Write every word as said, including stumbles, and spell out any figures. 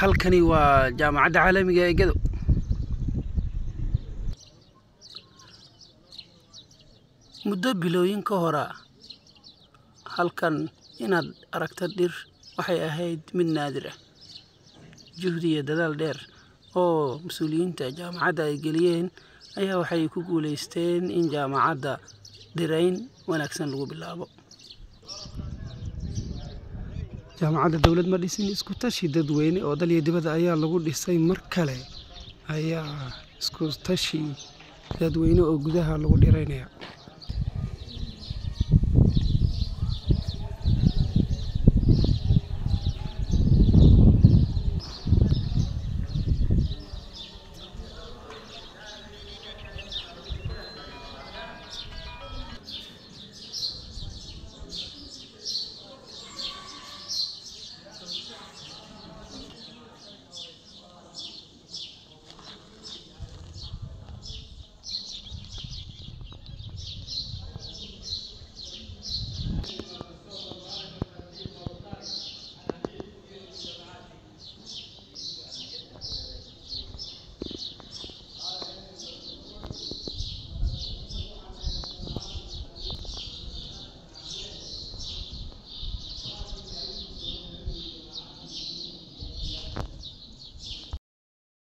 halkani waa jaamacadda caalamiga ee Gedo. Muddo bilooyin ka hor halkan inaad aragto dhir waxay ahayd mid naadir ah. Juhdi iyo dadaal dheer oo mas'uuliyiinta jaamacadda ay geliyeen ayaa waxay ku guuleysteen in jaamacadda dhirayn wanaagsan lagu bilaabo. jaamacadda dawlad ma dhisin, isku tashi dadweyne oo dal iyo dibadda ayaa lagu dhisay. mar kale ayaa isku tashi dadweyne oo gudaha lagu dhiraynaya.